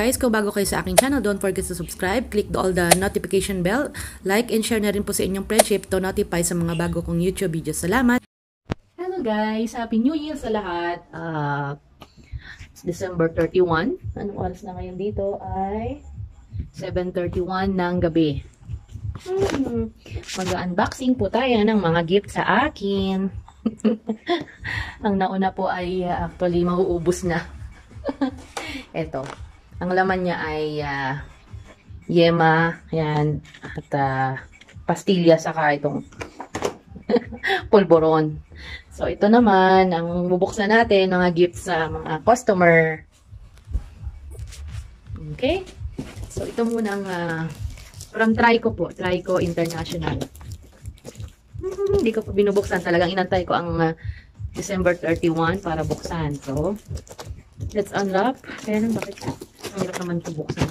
guys, kung bago kayo sa aking channel, don't forget to subscribe, click all the notification bell, like and share na rin po sa inyong friendship to notify sa mga bago kong YouTube videos. Salamat! Hello guys! Happy New Year sa lahat! It's December 31. Anong oras na ngayon dito ay 7:31 ng gabi. Mag-unboxing po tayo ng mga gift sa akin. Ang nauna po ay actually mauubos na. Ito. Ang laman niya ay yema, yan, at pastilya, saka itong pulboron. So, ito naman, ang bubuksan natin, mga gifts sa mga customer. Okay? So, ito muna ang from Trico po, Trico International. Hindi ko pa binubuksan, talagang inantay ko ang December 31 para buksan. So, let's unwrap. Kaya nang bakit ang hirap naman ito buksan.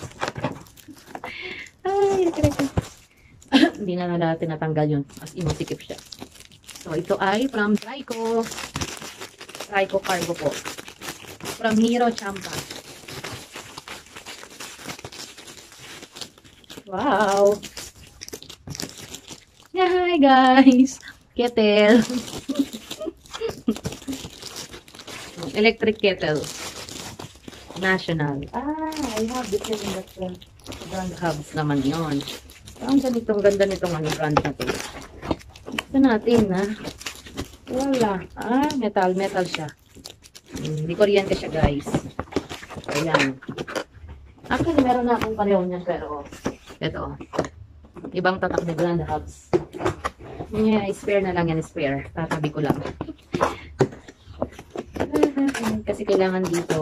Ay, hindi na natin natanggal yun. As inusikip siya. So, ito ay from Trico. Trico Cargo po. From Hero Champa. Wow! Yeah, hi guys! Kettle. Electric kettle. National. I have this in that brand hubs naman yun. Ang ganda nitong brand na to. Ito natin, ha. Wala. Metal siya. Hindi kuryente siya, guys. Ayan. Actually, meron na akong pareho niyan, pero ito. Ibang tatak ni brand hubs. Yeah, spare na lang yan, spare. Tatabi ko lang. Kasi kailangan dito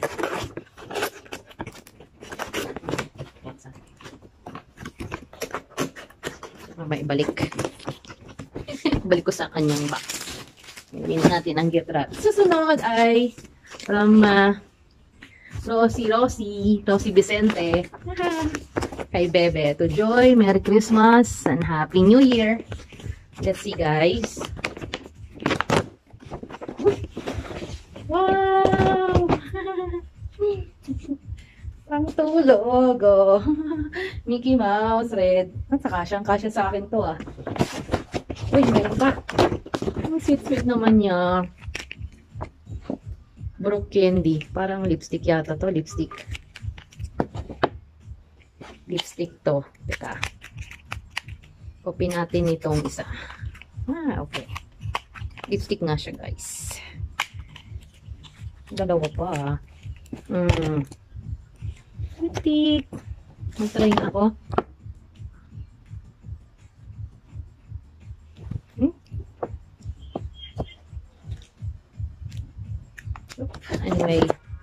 maibalik. Balik ko sa kanyang box. Ilagay natin ang gift wrap. Susunod ay from Rosie Vicente. Kay Bebe. To Joy, Merry Christmas and Happy New Year. Let's see, guys. Wow! Pang tulog, oh. Mickey Mouse, red. At saka kasya sa akin to, ah. Uy, meron pa. Ang sweet naman niya. Brook candy. Parang lipstick yata to, lipstick. Lipstick to. Teka. Copy natin itong isa. Okay. Lipstick nga siya, guys. Dalawa pa, ah. Lipstick. Mag-try na ako. Anyway.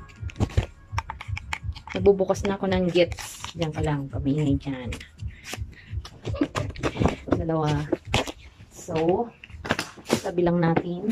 Nagbubukas na ako ng gifts. Diyan ka lang. Kamingay dyan. Dalawa. So, sabi lang natin.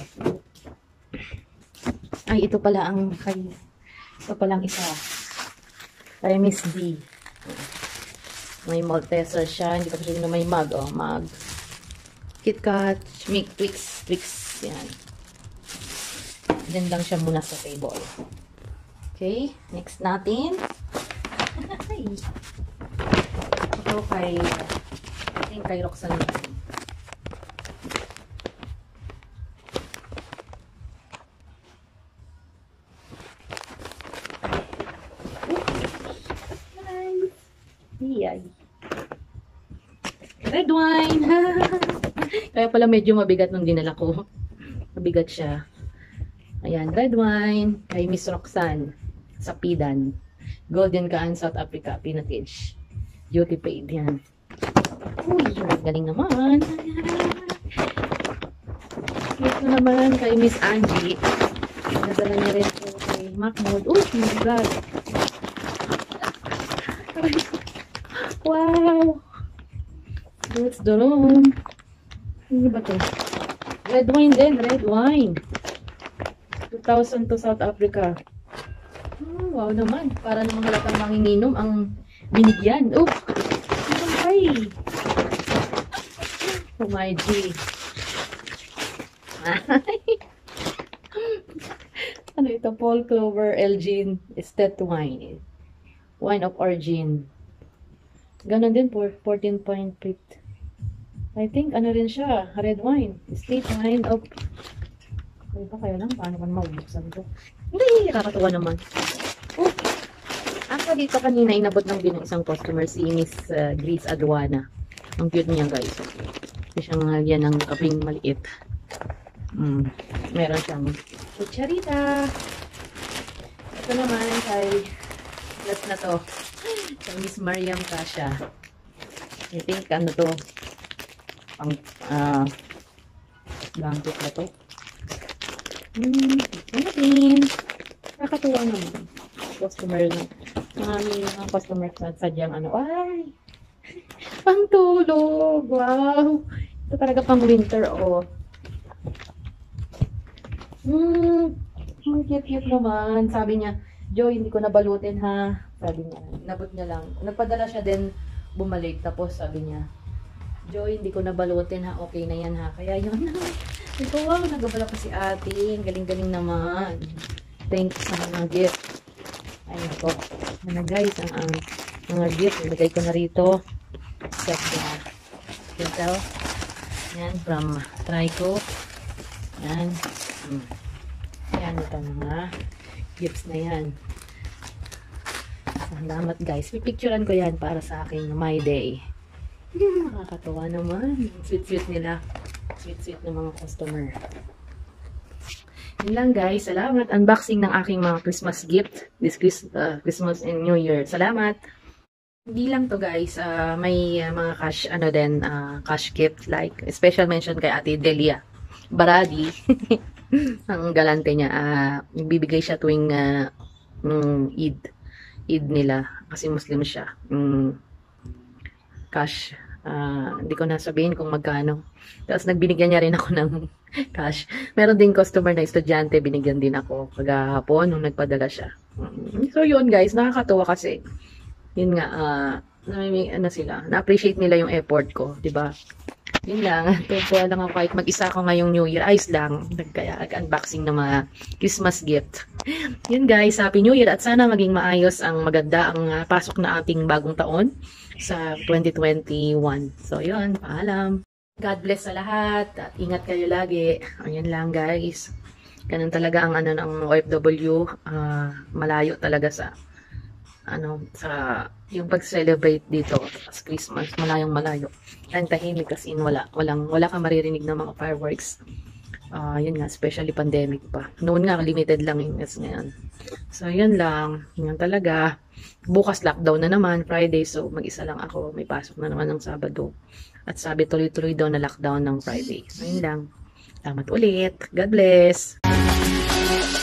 Ay, ito pala ang ito palang isa. Kay Miss D. May Malteser siya. Hindi pa siya na may mug. Oh, mug. KitKat. Twix. Yan. Then lang siya muna sa table. Okay. Next natin. Ito kay Roxanne. Yay. Red wine. Kaya pala medyo mabigat nung dinala ko. Mabigat siya. Ayan, red wine. Kay Miss Roxanne. Sa Pidan. Golden Kaan, South Africa. Pinatage. Duty paid. Yan. Uy, galing naman. Ito naman kay Miss Angie. Nadala niya rin ito kay Mahmoud. Uy, my God. Wow! That's the room. Ano ba ito? Red wine din. Red wine. 2000 to South Africa. Wow naman. Para namang halatang manginginom ang binigyan. Oh! Ay! Oh my G. Ano ito? Paul Clover Elgin Estate Wine. Wine of origin. Ganon din po, 14.8. I think, ano rin siya, red wine. State wine of... Ay ba, kaya lang, paano man mabuksan to? Hindi, nakakatuwa naman. Oh, actually, ito kanina, inabot ng din ng isang customer, si Miss Grace Aduana. Ang cute niya, guys. Ito siyang yan ng kaping maliit. Meron siyang kutsarita. Ito naman kay last na to. Kay Miss Mariam Tasha. I think ano to? Pang blanket na to. Ano din? Nakakatuwa naman. Customer na. Mga customer sadyang ano. Ay! Pang tulog! Wow! Ito talaga pang winter, oh. Ang cute naman. Sabi niya, Joy, hindi ko nabalutin ha. Sabi niya, inabot niya lang. Nagpadala siya din, bumalik. Tapos sabi niya, Joy, hindi ko nabalutin ha. Okay na yan ha. Kaya yun. Ito, wow, nagabala ko si ate. Galing-galing naman. Thanks sa mga gift. Ay, nako. Ano guys, ang mga gift. Ilagay ko na rito. Ito. Yan, from Trico. Yan. Yan, ito mga gifts na yan. Salamat guys. Pipicturean ko yan para sa aking my day. Nakakatawa naman. Sweet-sweet nila. Sweet-sweet ng mga customer. Yun lang guys. Salamat. Unboxing ng aking mga Christmas gift. This Christmas and New Year. Salamat. Hindi lang to guys. May mga cash, cash gift. Like, special mention kay Ate Delia Baradi. Ang galante niya. Bibigay siya tuwing Eid nila. Kasi Muslim siya. Cash. Hindi ko na sabihin kung magkano. Tapos nagbinigyan niya rin ako ng cash. Meron din customer na estudyante, binigyan din ako kagahapon nung nagpadala siya. So yun guys, nakakatuwa kasi yun nga, na-appreciate nila yung effort ko, 'di ba? Yun lang, tuwa lang ako kahit mag-isa ako ngayong New Year. Ayos lang, nag-unboxing ng mga Christmas gift. Yun guys, Happy New Year at sana maging maayos ang maganda ang pasok na ating bagong taon sa 2021. So yun, paalam. God bless sa lahat at ingat kayo lagi. Ayun lang guys. Ganun talaga ang ng OFW, malayo talaga sa yung pag-celebrate dito sa Christmas, malayo. Ang tahimik kasi wala kang maririnig ng mga fireworks. Yun nga, especially pandemic pa. Noon nga, limited lang yung ngayon. So, yun lang. Yun talaga. Bukas lockdown na naman, Friday. So, mag-isa lang ako. May pasok na naman ng Sabado. At sabi, tuloy-tuloy daw na lockdown ng Friday. So, yun lang. Salamat ulit. God bless.